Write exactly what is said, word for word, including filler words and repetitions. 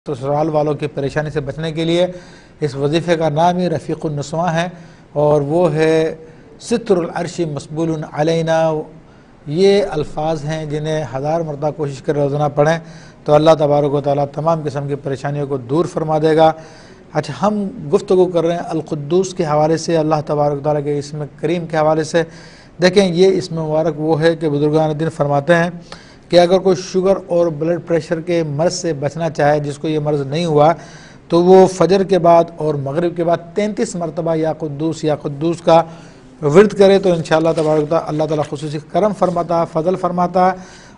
तो ससुराल वालों की परेशानी से बचने के लिए इस वजीफ़े का नाम ही रफ़ीक़ुन नस्वा है और वो है सित्रुल अर्शी मस्बूलन अलैना। ये अल्फाज हैं जिन्हें हज़ार मरतबा कोशिश कर रोज़ाना पढ़ें तो अल्लाह तबारक व तआला तमाम किस्म की परेशानियों को दूर फरमा देगा। अच्छा, हम गुफ्तगू कर रहे हैं अल-कुद्दूस के हवाले से, अल्लाह तबारक व तआला के इसम करीम के हवाले से। देखें, ये इसम मुबारक वो है कि बुजुर्गान दिन फरमाते हैं कि अगर कोई शुगर और ब्लड प्रेशर के मर्ज़ से बचना चाहे, जिसको ये मर्ज़ नहीं हुआ, तो वो फजर के बाद और मगरिब के बाद तैंतीस मरतबा या कुद्दूस या कुद्दूस का विर्द करे तो इंशाअल्लाह तबारक व तआला अल्लाह ताला खुसूसी करम फरमाता, फ़ज़ल फरमाता।